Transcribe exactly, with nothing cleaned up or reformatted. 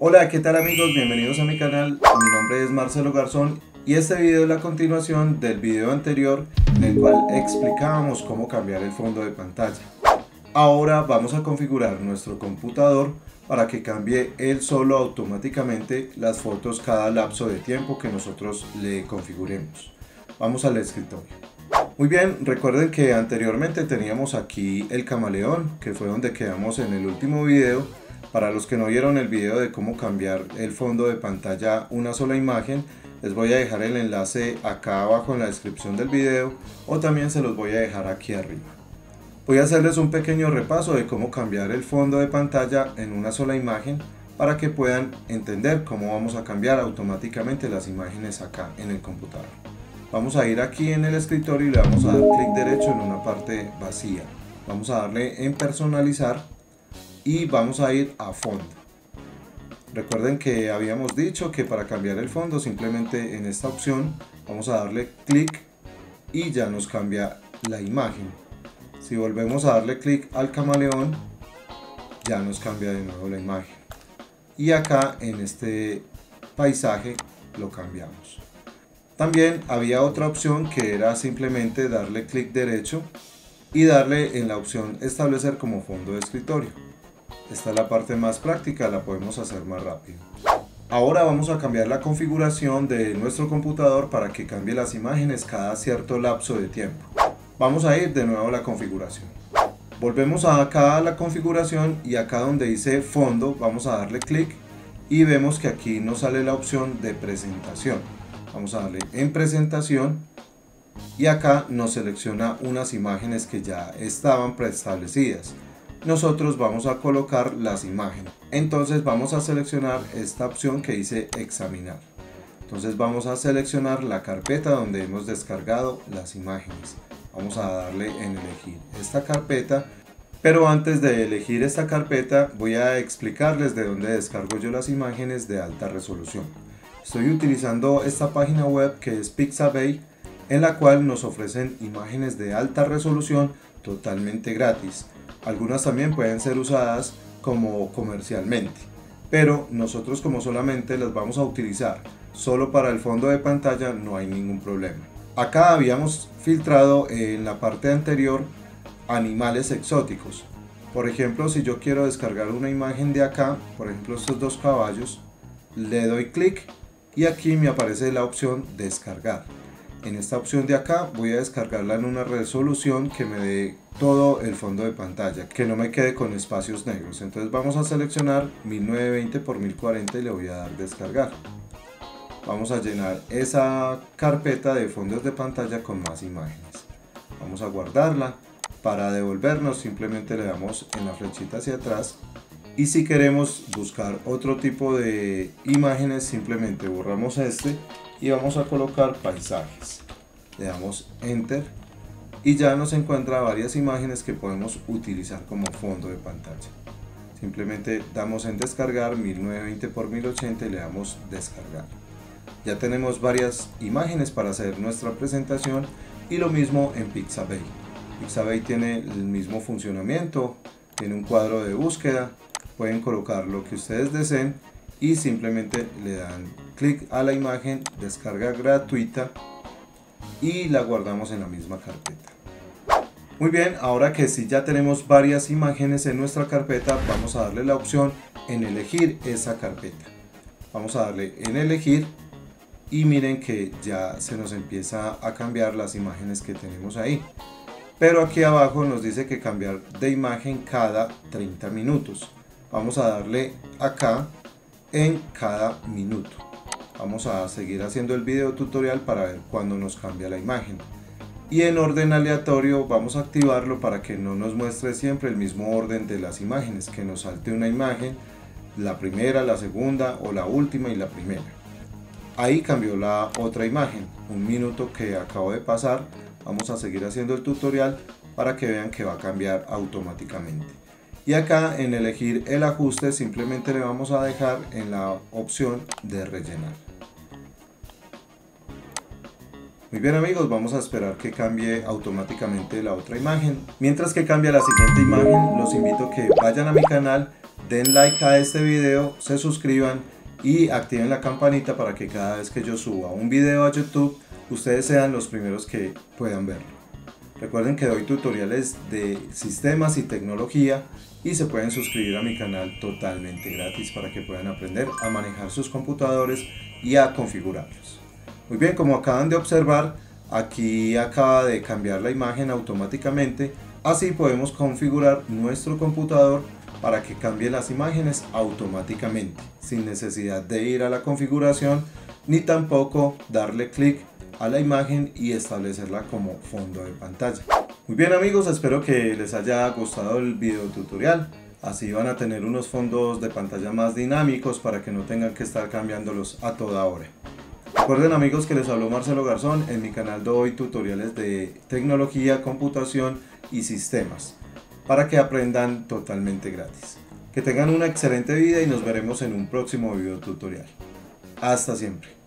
Hola, ¿qué tal amigos? Bienvenidos a mi canal. Mi nombre es Marcelo Garzón y este video es la continuación del video anterior en el cual explicábamos cómo cambiar el fondo de pantalla. Ahora vamos a configurar nuestro computador para que cambie él solo automáticamente las fotos cada lapso de tiempo que nosotros le configuremos. Vamos al escritorio. Muy bien, recuerden que anteriormente teníamos aquí el camaleón, que fue donde quedamos en el último video. Para los que no vieron el video de cómo cambiar el fondo de pantalla una sola imagen, les voy a dejar el enlace acá abajo en la descripción del video o también se los voy a dejar aquí arriba. Voy a hacerles un pequeño repaso de cómo cambiar el fondo de pantalla en una sola imagen para que puedan entender cómo vamos a cambiar automáticamente las imágenes acá en el computador. Vamos a ir aquí en el escritorio y le vamos a dar clic derecho en una parte vacía. Vamos a darle en personalizar y vamos a ir a fondo. Recuerden que habíamos dicho que para cambiar el fondo simplemente en esta opción vamos a darle clic y ya nos cambia la imagen. Si volvemos a darle clic al camaleón ya nos cambia de nuevo la imagen y acá en este paisaje lo cambiamos. También había otra opción que era simplemente darle clic derecho y darle en la opción establecer como fondo de escritorio. Esta es la parte más práctica, la podemos hacer más rápido. Ahora vamos a cambiar la configuración de nuestro computador para que cambie las imágenes cada cierto lapso de tiempo. Vamos a ir de nuevo a la configuración. Volvemos acá a la configuración y acá donde dice fondo vamos a darle clic y vemos que aquí nos sale la opción de presentación. Vamos a darle en presentación y acá nos selecciona unas imágenes que ya estaban preestablecidas. Nosotros vamos a colocar las imágenes. Entonces vamos a seleccionar esta opción que dice examinar. Entonces vamos a seleccionar la carpeta donde hemos descargado las imágenes. Vamos a darle en elegir esta carpeta. Pero antes de elegir esta carpeta voy a explicarles de dónde descargo yo las imágenes de alta resolución. Estoy utilizando esta página web que es Pixabay, en la cual nos ofrecen imágenes de alta resolución totalmente gratis. Algunas también pueden ser usadas como comercialmente, pero nosotros como solamente las vamos a utilizar solo para el fondo de pantalla no hay ningún problema. Acá habíamos filtrado en la parte anterior animales exóticos. Por ejemplo, si yo quiero descargar una imagen de acá, por ejemplo estos dos caballos, le doy clic y aquí me aparece la opción descargar. En esta opción de acá voy a descargarla en una resolución que me dé todo el fondo de pantalla, que no me quede con espacios negros. Entonces vamos a seleccionar mil novecientos veinte por mil cuarenta y le voy a dar descargar. Vamos a llenar esa carpeta de fondos de pantalla con más imágenes. Vamos a guardarla. Para devolvernos simplemente le damos en la flechita hacia atrás. Y si queremos buscar otro tipo de imágenes simplemente borramos este y vamos a colocar paisajes. Le damos enter y ya nos encuentra varias imágenes que podemos utilizar como fondo de pantalla. Simplemente damos en descargar mil novecientos veinte por mil ochenta y le damos descargar. Ya tenemos varias imágenes para hacer nuestra presentación y lo mismo en Pixabay. Pixabay tiene el mismo funcionamiento, tiene un cuadro de búsqueda. Pueden colocar lo que ustedes deseen y simplemente le dan clic a la imagen, descarga gratuita y la guardamos en la misma carpeta. Muy bien, ahora que sí ya tenemos varias imágenes en nuestra carpeta, vamos a darle la opción en elegir esa carpeta. Vamos a darle en elegir y miren que ya se nos empieza a cambiar las imágenes que tenemos ahí. Pero aquí abajo nos dice que cambiar de imagen cada treinta minutos. Vamos a darle acá en cada minuto. Vamos a seguir haciendo el video tutorial para ver cuándo nos cambia la imagen. Y en orden aleatorio vamos a activarlo para que no nos muestre siempre el mismo orden de las imágenes, que nos salte una imagen, la primera, la segunda o la última y la primera. Ahí cambió la otra imagen, un minuto que acabo de pasar. Vamos a seguir haciendo el tutorial para que vean que va a cambiar automáticamente. Y acá en elegir el ajuste simplemente le vamos a dejar en la opción de rellenar. Muy bien amigos, vamos a esperar que cambie automáticamente la otra imagen. Mientras que cambia la siguiente imagen, los invito a que vayan a mi canal, den like a este video, se suscriban y activen la campanita para que cada vez que yo suba un video a YouTube, ustedes sean los primeros que puedan verlo. Recuerden que doy tutoriales de sistemas y tecnología y se pueden suscribir a mi canal totalmente gratis para que puedan aprender a manejar sus computadores y a configurarlos. Muy bien, como acaban de observar, aquí acaba de cambiar la imagen automáticamente, así podemos configurar nuestro computador para que cambie las imágenes automáticamente, sin necesidad de ir a la configuración ni tampoco darle clic a la imagen y establecerla como fondo de pantalla. Muy bien amigos, espero que les haya gustado el video tutorial, así van a tener unos fondos de pantalla más dinámicos para que no tengan que estar cambiándolos a toda hora. Recuerden amigos que les habló Marcelo Garzón, en mi canal doy tutoriales de tecnología, computación y sistemas, para que aprendan totalmente gratis. Que tengan una excelente vida y nos veremos en un próximo video tutorial. Hasta siempre.